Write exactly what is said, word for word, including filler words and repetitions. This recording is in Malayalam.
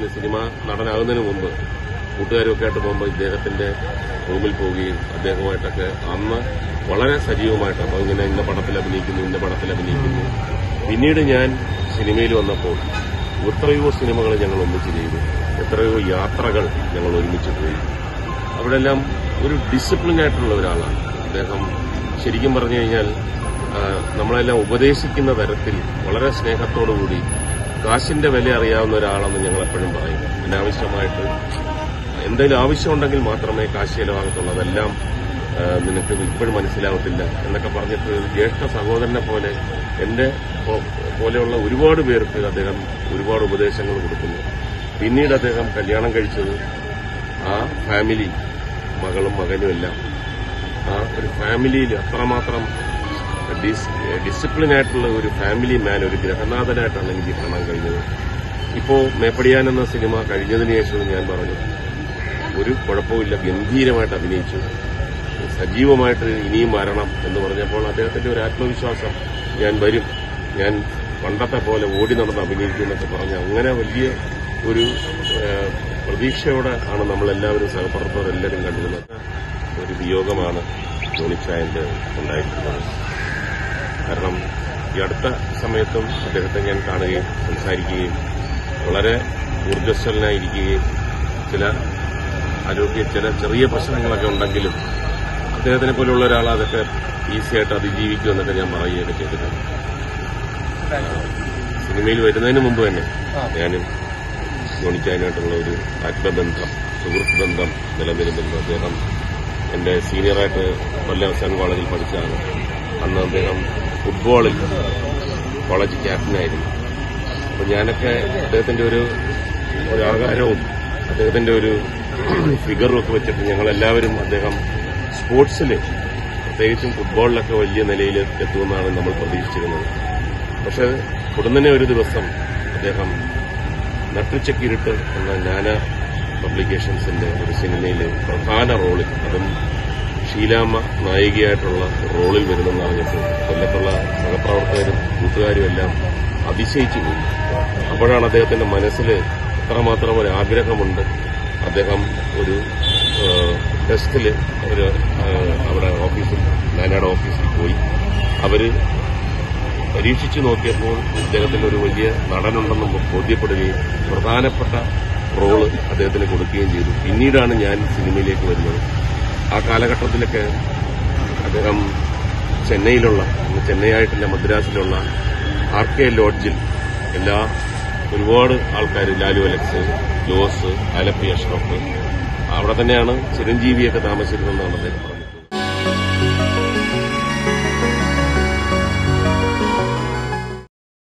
അദ്ദേഹത്തിന് സിനിമ നടനാകുന്നതിന് മുമ്പ് കൂട്ടുകാരൊക്കെ ആയിട്ട് പോകുമ്പോൾ ഇദ്ദേഹത്തിന്റെ റൂമിൽ പോവുകയും അദ്ദേഹവുമായിട്ടൊക്കെ അന്ന് വളരെ സജീവമായിട്ട് അപ്പോൾ ഇങ്ങനെ ഇന്ന പടത്തിൽ അഭിനയിക്കുന്നു ഇന്ന പടത്തിൽ അഭിനയിക്കുന്നു. പിന്നീട് ഞാൻ സിനിമയിൽ വന്നപ്പോൾ എത്രയോ സിനിമകൾ ഞങ്ങൾ ഒന്നിച്ച് ചെയ്തു, എത്രയോ യാത്രകൾ ഞങ്ങൾ ഒരുമിച്ച് പോയി. അവിടെല്ലാം ഒരു ഡിസിപ്ലിൻ ആയിട്ടുള്ള ഒരാളാണ് അദ്ദേഹം. ശരിക്കും പറഞ്ഞു കഴിഞ്ഞാൽ നമ്മളെല്ലാം ഉപദേശിക്കുന്ന തരത്തിൽ വളരെ സ്നേഹത്തോടുകൂടി കാശിന്റെ വില അറിയാവുന്ന ഒരാളെന്ന് ഞങ്ങൾ എപ്പോഴും പറയും. അനാവശ്യമായിട്ട് എന്തെങ്കിലും ആവശ്യമുണ്ടെങ്കിൽ മാത്രമേ കാശ് ചെലവാകത്തുള്ളൂ, അതെല്ലാം നിനക്ക് ഇപ്പോഴും മനസ്സിലാവത്തില്ല എന്നൊക്കെ പറഞ്ഞിട്ട് ജ്യേഷ്ഠ സഹോദരനെ പോലെ എന്റെ പോലെയുള്ള ഒരുപാട് പേർക്ക് അദ്ദേഹം ഒരുപാട് ഉപദേശങ്ങൾ കൊടുക്കുന്നു. പിന്നീട് അദ്ദേഹം കല്യാണം കഴിച്ചത് ആ ഫാമിലി, മകളും മകനും എല്ലാം ആ ഒരു ഫാമിലിയിൽ അത്രമാത്രം ഡിസിപ്ലിനായിട്ടുള്ള ഒരു ഫാമിലി മാൻ, ഒരു ഗ്രഹനാഥനായിട്ടാണ് എനിക്ക് കാണാൻ കഴിഞ്ഞത്. ഇപ്പോ മേപ്പടിയാൻ എന്ന സിനിമ കഴിഞ്ഞതിന് ശേഷം ഞാൻ പറഞ്ഞു ഒരു കുഴപ്പമില്ല, ഗംഭീരമായിട്ട് അഭിനയിച്ചു, സജീവമായിട്ട് ഇനിയും വരണം എന്ന് പറഞ്ഞപ്പോൾ അദ്ദേഹത്തിന്റെ ഒരു ആത്മവിശ്വാസം, ഞാൻ വരും, ഞാൻ പണ്ടത്തെ പോലെ ഓടി നടന്ന് അഭിനയിക്കും എന്നൊക്കെ പറഞ്ഞ് അങ്ങനെ വലിയ ഒരു പ്രതീക്ഷയോടെ ആണ് നമ്മളെല്ലാവരും സഹപ്രവർത്തകരെല്ലാവരും കണ്ടിരുന്നത്. ഒരു വിയോഗമാണ് ജോണിച്ചായന്റെ ഉണ്ടായിട്ടുള്ളത്. കാരണം ഈ അടുത്ത സമയത്തും അദ്ദേഹത്തെ ഞാൻ കാണുകയും സംസാരിക്കുകയും വളരെ ഊർജ്ജസ്വലനായിരിക്കുകയും ചില ആരോഗ്യ ചില ചെറിയ പ്രശ്നങ്ങളൊക്കെ ഉണ്ടെങ്കിലും അദ്ദേഹത്തിനെ പോലുള്ള ഒരാൾ അതൊക്കെ ഈസിയായിട്ട് അതിജീവിക്കുമെന്നൊക്കെ ഞാൻ പറയുകയൊക്കെ ചെയ്തിട്ടുണ്ട്. സിനിമയിൽ വരുന്നതിന് മുമ്പ് തന്നെ ഞാനും ജോണിച്ചായനായിട്ടുള്ള ഒരു ആത്മബന്ധം, സുഹൃത്ത് ബന്ധം നിലനിന്നിരുന്നു. അദ്ദേഹം എന്റെ സീനിയറായിട്ട് കൊല്ലം സെൻ കോളേജിൽ പഠിച്ചതാണ്. അന്ന് അദ്ദേഹം ഫുട്ബോളിൽ കോളേജ് ക്യാപ്റ്റനായിരുന്നു. അപ്പൊ ഞാനൊക്കെ അദ്ദേഹത്തിന്റെ ഒരു ഒരു ആകാരവും അദ്ദേഹത്തിന്റെ ഒരു ഫിഗറും ഒക്കെ വെച്ചിട്ട് ഞങ്ങളെല്ലാവരും അദ്ദേഹം സ്പോർട്സിൽ പ്രത്യേകിച്ചും ഫുട്ബോളിലൊക്കെ വലിയ നിലയിൽ എത്തുമെന്നാണ് നമ്മൾ പ്രതീക്ഷിച്ചിരുന്നത്. പക്ഷെ ഉടനെ ഒരു ദിവസം അദ്ദേഹം നട്ടുച്ചക്കിരുട്ട് എന്ന ജ്ഞാന പബ്ലിക്കേഷൻസിന്റെ ഒരു സിനിമയിൽ പ്രധാന റോളിൽ, അതും ഷീലാമ്മ നായികയായിട്ടുള്ള റോളിൽ വരുമെന്ന് പറഞ്ഞിട്ട് കൊല്ലത്തുള്ള സഹപ്രവർത്തകരും കൂട്ടുകാരും എല്ലാം അതിശയിച്ചു പോയി. അപ്പോഴാണ് അദ്ദേഹത്തിന്റെ മനസ്സിൽ എത്രമാത്രം ഒരു ആഗ്രഹമുണ്ട്. അദ്ദേഹം ഒരു ടെസ്റ്റിൽ ഒരു അവിടെ ഓഫീസിൽ നാനാട് ഓഫീസിൽ പോയി അവര് പരീക്ഷിച്ചു നോക്കിയപ്പോൾ അദ്ദേഹത്തിന് ഒരു വലിയ നടനുണ്ടെന്ന് ബോധ്യപ്പെടുകയും പ്രധാനപ്പെട്ട റോള് അദ്ദേഹത്തിന് കൊടുക്കുകയും ചെയ്തു. പിന്നീടാണ് ഞാൻ സിനിമയിലേക്ക് വരുന്നത്. ആ കാലഘട്ടത്തിലൊക്കെ അദ്ദേഹം ചെന്നൈയിലുള്ള, ചെന്നൈയായിട്ടില്ല മദ്രാസിലുള്ള ആർ കെ ലോഡ്ജിൽ എല്ലാ ഒരുപാട് ആൾക്കാർ, ലാലു അലക്സ്, ജോസ്, ആലപ്പി അഷ്റഫ്, അവിടെ തന്നെയാണ് ചിരഞ്ജീവിയൊക്കെ താമസിച്ചിരുന്നതെന്നാണ് അദ്ദേഹം.